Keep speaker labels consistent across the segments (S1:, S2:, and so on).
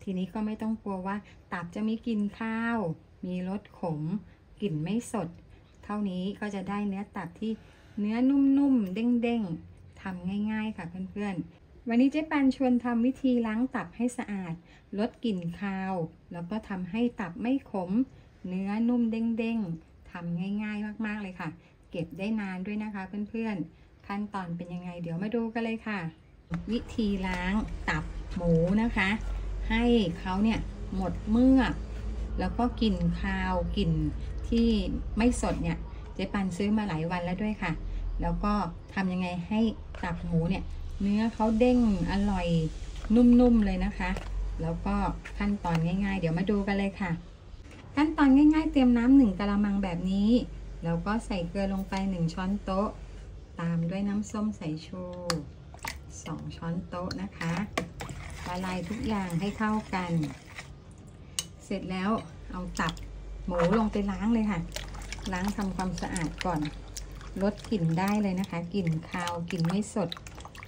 S1: ทีนี้ก็ไม่ต้องกลัวว่าตับจะมีกลิ่นคาวมีรสขมกลิ่นไม่สดเท่านี้ก็จะได้เนื้อตับที่เนื้อนุ่มๆเด้งๆทำง่ายๆค่ะเพื่อนๆวันนี้เจ๊ปันชวนทำวิธีล้างตับให้สะอาดลดกลิ่นคาวแล้วก็ทำให้ตับไม่ขมเนื้อนุ่มเด้งๆทำง่ายๆมากๆเลยค่ะเก็บได้นานด้วยนะคะเพื่อนๆขั้นตอนเป็นยังไงเดี๋ยวมาดูกันเลยค่ะวิธีล้างตับหมูนะคะให้เขาเนี่ยหมดเมือกแล้วก็กลิ่นคาวกลิ่นที่ไม่สดเนี่ยเจ๊ปันซื้อมาหลายวันแล้วด้วยค่ะแล้วก็ทำยังไงให้ตับหมูเนี่ยเนื้อเขาเด้งอร่อยนุ่มๆเลยนะคะแล้วก็ขั้นตอนง่ายๆเดี๋ยวมาดูกันเลยค่ะขั้นตอนง่ายๆเตรียมน้ำ1 กะละมังแบบนี้แล้วก็ใส่เกลือลงไป1 ช้อนโต๊ะตามด้วยน้ำส้มสายชู2 ช้อนโต๊ะนะคะละลายทุกอย่างให้เข้ากันเสร็จแล้วเอาตับหมูลงไปล้างเลยค่ะล้างทำความสะอาดก่อนลดกลิ่นได้เลยนะคะกลิ่นคาวกลิ่นไม่สด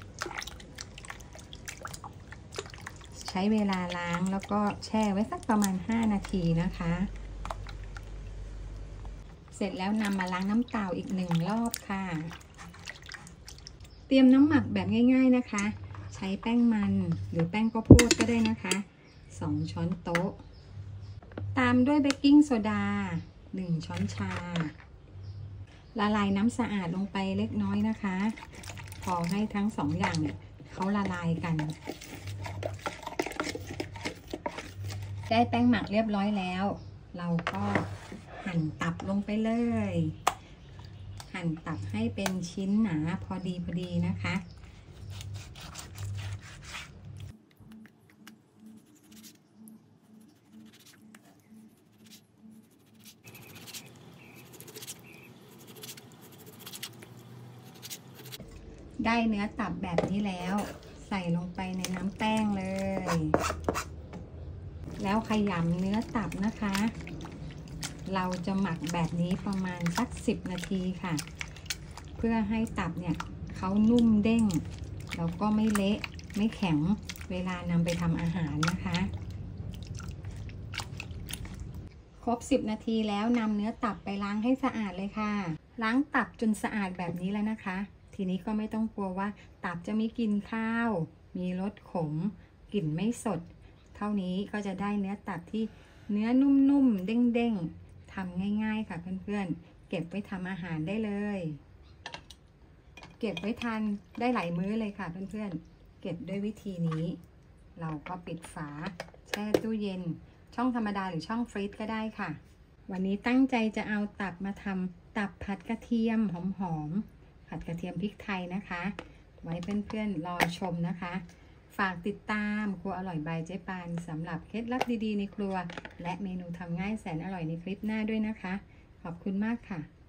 S1: ใช้เวลาล้างแล้วก็แช่ไว้สักประมาณ5 นาทีนะคะเสร็จแล้วนำมาล้างน้ำเปล่าอีก1 รอบค่ะเตรียมน้ำหมักแบบง่ายๆนะคะใช้แป้งมันหรือแป้งข้าวโพดก็ได้นะคะ2 ช้อนโต๊ะตามด้วยเบกกิ้งโซดา1 ช้อนชาละลายน้ำสะอาดลงไปเล็กน้อยนะคะพอให้ทั้ง2 อย่างเนี่ยเขาละลายกันได้แป้งหมักเรียบร้อยแล้วเราก็หั่นตับลงไปเลยหั่นตับให้เป็นชิ้นหนาพอดีนะคะได้เนื้อตับแบบนี้แล้วใส่ลงไปในน้ำแป้งเลยแล้วขยำเนื้อตับนะคะเราจะหมักแบบนี้ประมาณสัก10 นาทีค่ะเพื่อให้ตับเนี่ยเขานุ่มเด้งแล้วก็ไม่เละไม่แข็งเวลานำไปทำอาหารนะคะครบ10 นาทีแล้วนำเนื้อตับไปล้างให้สะอาดเลยค่ะล้างตับจนสะอาดแบบนี้แล้วนะคะทีนี้ก็ไม่ต้องกลัวว่าตับจะมีกลิ่นคาวมีรสขมกลิ่นไม่สดเท่านี้ก็จะได้เนื้อตับที่เนื้อนุ่มๆเด้งๆทำง่ายๆค่ะเพื่อนๆเก็บไว้ทำอาหารได้เลยเก็บไว้ทานได้หลายมื้อเลยค่ะเพื่อนๆเก็บด้วยวิธีนี้เราก็ปิดฝาแช่ตู้เย็นช่องธรรมดาหรือช่องฟรีซก็ได้ค่ะวันนี้ตั้งใจจะเอาตับมาทำตับผัดกระเทียมหอมๆผัดกระเทียมพริกไทยนะคะไว้เพื่อนๆรอชมนะคะฝากติดตามครัวอร่อยบายเจ๊ปานสำหรับเคล็ดลับดีๆในครัวและเมนูทำง่ายแสนอร่อยในคลิปหน้าด้วยนะคะขอบคุณมากค่ะ